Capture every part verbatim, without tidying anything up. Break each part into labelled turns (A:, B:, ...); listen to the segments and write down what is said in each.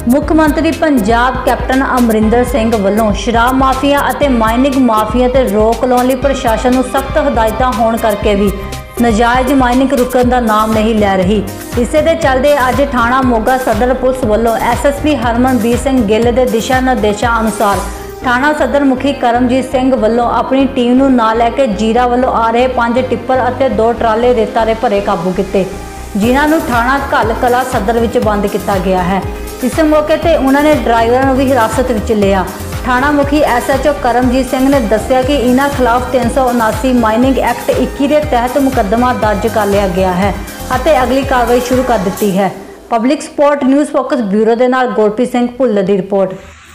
A: ਮੁੱਖ ਮੰਤਰੀ ਪੰਜਾਬ ਕੈਪਟਨ ਅਮਰਿੰਦਰ ਸਿੰਘ ਵੱਲੋਂ ਸ਼ਰਾਬ ਮਾਫੀਆ ਅਤੇ ਮਾਈਨਿੰਗ ਮਾਫੀਆ ਤੇ ਰੋਕ ਲਾਉਣ ਲਈ ਪ੍ਰਸ਼ਾਸਨ ਨੂੰ ਸਖਤ ਹਦਾਇਤਾਂ ਹੋਣ ਕਰਕੇ ਵੀ ਨਾਜਾਇਜ਼ ਮਾਈਨਿੰਗ ਰੁਕਣ ਦਾ ਨਾਮ ਨਹੀਂ ਲੈ ਰਹੀ। ਇਸੇ ਦੇ ਚੱਲਦੇ ਅੱਜ ਥਾਣਾ ਮੋਗਾ ਸਦਰ ਪੁਲਿਸ ਵੱਲੋਂ S S P Harmanvir Singh Gill ਦੇ ਦਿਸ਼ਾ ਨਿਰਦੇਸ਼ਾਂ ਅਨੁਸਾਰ ਥਾਣਾ ਸਦਰ ਮੁਖੀ ਕਰਮਜੀਤ ਸਿੰਘ ਵੱਲੋਂ ਆਪਣੀ ਟੀਮ ਨੂੰ ਨਾਲ ਲੈ ਕੇ ਜੀਰਾ ਵੱਲੋਂ ਆ ਰਹੇ ਪੰਜ ਟਿੱਪਰ ਅਤੇ ਦੋ ਟਰਾਲੇ ਰੇਤਾ ਦੇ ਭਰੇ ਕਾਬੂ ਕੀਤੇ, ਜਿਨ੍ਹਾਂ ਨੂੰ ਥਾਣਾ ਘੱਲ ਕਲਾਂ ਸਦਰ ਵਿੱਚ ਬੰਦ ਕੀਤਾ ਗਿਆ ਹੈ। इस मौके पर उन्होंने ड्राइवर भी हिरासत में लिया। थाणा मुखी S H O Karamjit Singh ने दस्सिया कि इन्हां खिलाफ तीन सौ उनासी माइनिंग एक्ट इक्की के तहत मुकदमा दर्ज कर लिया गया है और अगली कार्रवाई शुरू कर दी है। Public sport news focus bureau के नाल गुरप्रीत सिंह भुल्लर की रिपोर्ट।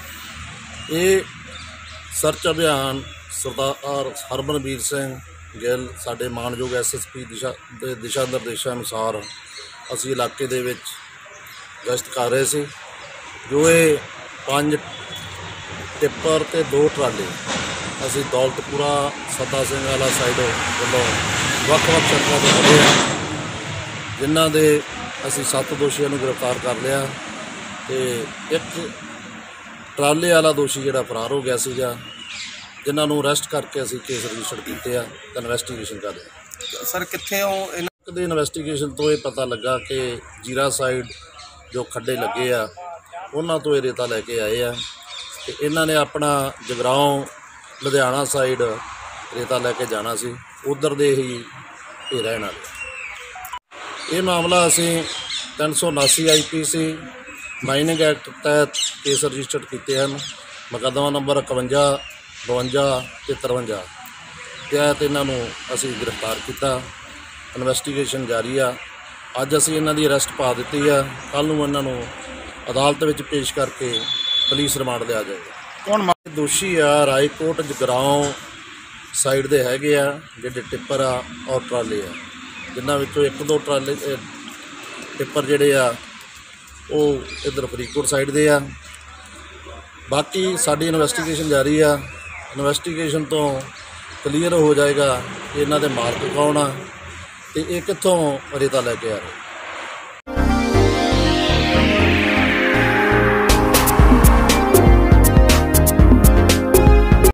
B: ये सर्च अभियान सरदार हरमनवीर सिंह ਗਿੱਲ साडे मानयोग एस एस पी दिशा के दिशा निर्देशों अनुसार असी इलाके दे विच गश्त कर रहे थे। जो ये पांच टिप्पर ते दो ट्राले असी दौलतपुरा सदा सिंह वाला साइड वालों वक्-वक् सड़कों पर फड़े हैं, जिन्हां दे असी सत्त दोषियों को गिरफ्तार कर लिया ते एक ट्राले वाला दोषी जिहड़ा फरार हो गया सीगा, जिन्हां नूं अरैसट करके असी केस रजिस्टर कीते आ ते इन्वैसटीगेशन कर रहे हैं।
C: सर कित्थे हो
B: इन्हां दी इन्वैसटीगेशन तो ये पता लगा कि जीरा साइड जो खड्डे लगे आ उन्हां तो ये रेता लैके आए आ ते इन्हां ने अपना जगराओं लुधियाना साइड रेता लैके जाना सी, उधर दे ही ये रहण वाले। ये मामला असी तीन सौ उनासी I P C mining act तहत केस रजिस्टर्ड किए हैं। मुकदमा नंबर इकवंजा बवंजा ते तरवंजा तहत इन्हों असी गिरफ्तार किया। इन्वैसटीगेशन जारी आ। अज असी इन्हां दी अरैसट पा दी है। कल नूं इन्हां नूं अदालत विच पेश करके पुलिस रिमांड लिया जाएगा।
C: कौन
B: दोषी आ रायकोट जगराओं साइड दे हैगे आ जिहड़े टिप्पर आ और ट्राले आ, जिन्हां विचों एक दो ट्राले टिप्पर जिहड़े आ वो इधर फरीदकोट साइड दे आ। बाकी साडी इन्वैसटीगेशन जारी आ। इन्वैसटीगेशन तो क्लीयर हो जाएगा कि इन्हां दे मालक कौन आ ते ये कित्थों रेता लैके आ रहे।